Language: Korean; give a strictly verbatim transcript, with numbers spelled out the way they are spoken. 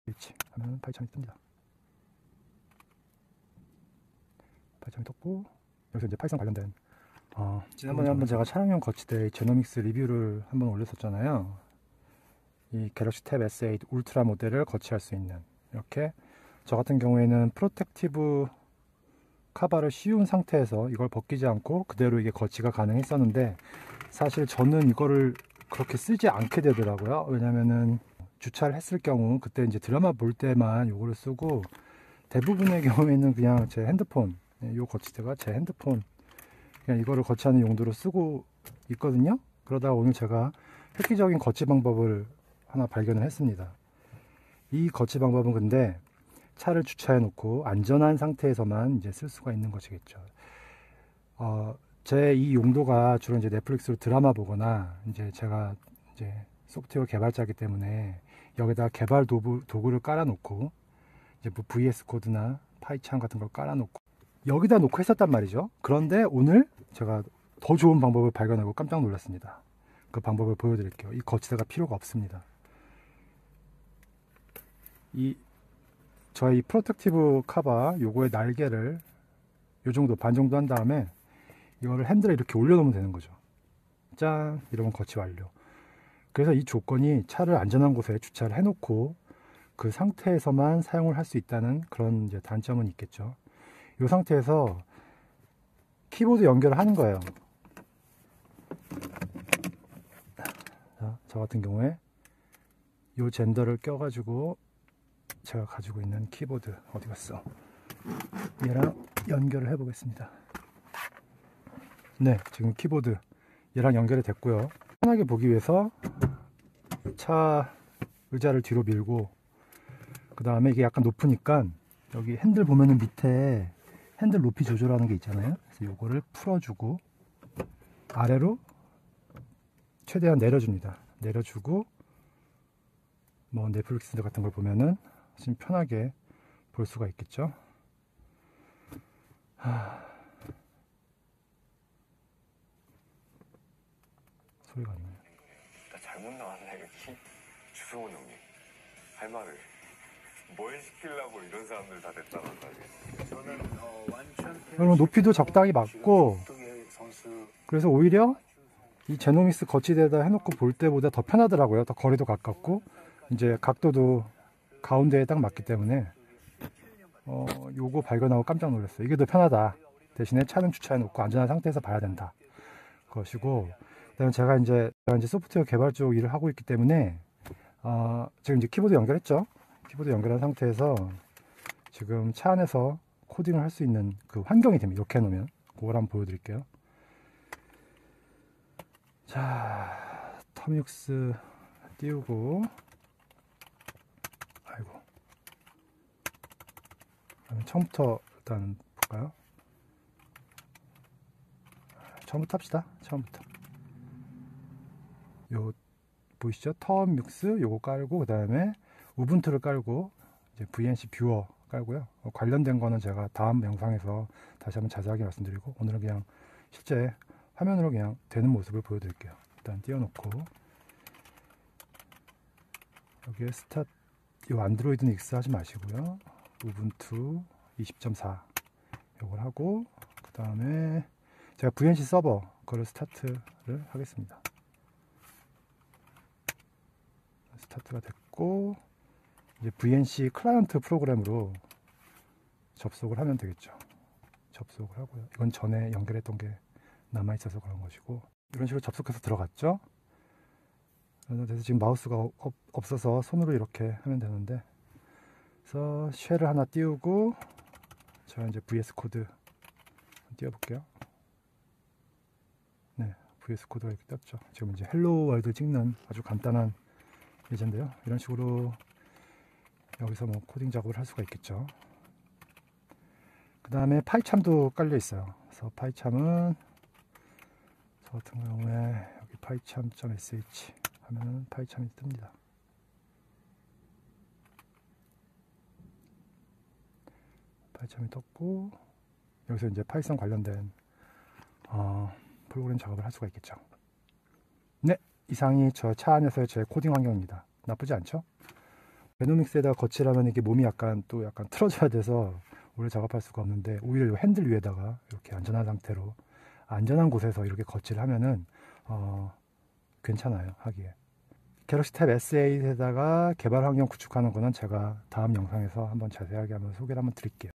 스위치 하면 파이참이 뜹니다. 파이참이 떴고, 여기서 이제 파이썬 관련된 어, 지난번에 한번 제가 차량용 거치대 제노믹스 리뷰를 한번 올렸었잖아요. 이 갤럭시 탭 에스 에잇 울트라 모델을 거치할 수 있는, 이렇게 저 같은 경우에는 프로텍티브 카바를 씌운 상태에서 이걸 벗기지 않고 그대로 이게 거치가 가능했었는데, 사실 저는 이거를 그렇게 쓰지 않게 되더라고요. 왜냐면은 주차를 했을 경우 그때 이제 드라마 볼 때만 이거를 쓰고, 대부분의 경우에는 그냥 제 핸드폰, 이 거치대가 제 핸드폰 그냥 이거를 거치하는 용도로 쓰고 있거든요. 그러다가 오늘 제가 획기적인 거치 방법을 하나 발견을 했습니다. 이 거치 방법은 근데 차를 주차해 놓고 안전한 상태에서만 이제 쓸 수가 있는 것이겠죠. 어, 제 이 용도가 주로 이제 넷플릭스로 드라마 보거나, 이제 제가 이제 소프트웨어 개발자이기 때문에 여기다가 개발 도구, 도구를 깔아 놓고, 이제 뭐 브이에스 코드나 파이참 같은 걸 깔아 놓고 여기다 놓고 했었단 말이죠. 그런데 오늘 제가 더 좋은 방법을 발견하고 깜짝 놀랐습니다. 그 방법을 보여드릴게요. 이 거치대가 필요가 없습니다. 이 저희 프로텍티브 카바 요거의 날개를 요 정도 반 정도 한 다음에 이거를 핸들에 이렇게 올려놓으면 되는 거죠. 짠! 이러면 거치 완료. 그래서 이 조건이 차를 안전한 곳에 주차를 해놓고 그 상태에서만 사용을 할 수 있다는 그런 이제 단점은 있겠죠. 이 상태에서 키보드 연결을 하는 거예요. 자, 저 같은 경우에 이 젠더를 껴가지고 제가 가지고 있는 키보드 어디 갔어? 얘랑 연결을 해보겠습니다. 네, 지금 키보드 얘랑 연결이 됐고요. 편하게 보기 위해서 차 의자를 뒤로 밀고, 그 다음에 이게 약간 높으니까 여기 핸들 보면은 밑에 핸들 높이 조절하는 게 있잖아요. 그래서 요거를 풀어주고 아래로 최대한 내려줍니다. 내려주고 뭐 넷플릭스 같은 걸 보면은 지금 편하게 볼 수가 있겠죠. 하... 소리가 안 나요. 나 잘못 나왔네 여기. 주성훈 형님 할 말을 뭘 시키려고 이런 사람들 다 됐다 갔다. 저는 어, 완전 그러면 높이도 적당히 맞고, 그래서 오히려 이 제노믹스 거치대에다 해놓고 볼 때보다 더 편하더라고요. 더 거리도 가깝고, 이제 각도도 가운데에 딱 맞기 때문에 어, 요거 발견하고 깜짝 놀랐어요. 이게 더 편하다. 대신에 차는 주차해 놓고 안전한 상태에서 봐야 된다. 그것이고, 그다음에 제가 이제, 제가 이제 소프트웨어 개발 쪽 일을 하고 있기 때문에 어, 지금 이제 키보드 연결했죠. 키보드 연결한 상태에서 지금 차 안에서 코딩을 할 수 있는 그 환경이 됩니다. 이렇게 해놓으면. 그걸 한번 보여드릴게요. 자, 터미육스 띄우고, 아이고, 그러면 처음부터 일단 볼까요? 처음부터 합시다. 처음부터. 요 보이시죠? 터미육스 요거 깔고, 그 다음에 우분투를 깔고, 이제 브이엔씨 뷰어 깔고요. 어, 관련된 거는 제가 다음 영상에서 다시 한번 자세하게 말씀드리고, 오늘은 그냥 실제 화면으로 그냥 되는 모습을 보여드릴게요. 일단 띄워놓고, 여기에 스타트, 요 안드로이드는 익스 하지 마시고요. 우분투 이십 점 사 요걸 하고, 그 다음에 제가 브이엔씨 서버 그거를 스타트를 하겠습니다. 스타트가 됐고, 이제 브이엔씨 클라이언트 프로그램으로 접속을 하면 되겠죠. 접속을 하고요. 이건 전에 연결했던 게 남아있어서 그런 것이고, 이런 식으로 접속해서 들어갔죠. 그래서 지금 마우스가 없, 없어서 손으로 이렇게 하면 되는데, 그래서 쉘을 하나 띄우고, 제가 이제 브이에스 코드 띄워볼게요. 네, 브이에스 코드가 이렇게 떴죠. 지금 이제 헬로 월드 찍는 아주 간단한 예제인데요. 이런 식으로 여기서 뭐 코딩 작업을 할 수가 있겠죠. 그 다음에 파이참도 깔려 있어요. 그래서 파이참은 저 같은 경우에 여기 파이참.sh 하면 파이참이 뜹니다. 파이참이 떴고, 여기서 이제 파이썬 관련된 어, 프로그램 작업을 할 수가 있겠죠. 네, 이상이 저 차 안에서의 제 코딩 환경입니다. 나쁘지 않죠? 제노믹스에다가 거치라면 이게 몸이 약간 또 약간 틀어져야 돼서 오래 작업할 수가 없는데, 오히려 이 핸들 위에다가 이렇게 안전한 상태로 안전한 곳에서 이렇게 거치를 하면은 어, 괜찮아요, 하기에. 갤럭시 탭 에스 에잇에다가 개발 환경 구축하는 거는 제가 다음 영상에서 한번 자세하게 한번 소개를 한번 드릴게요.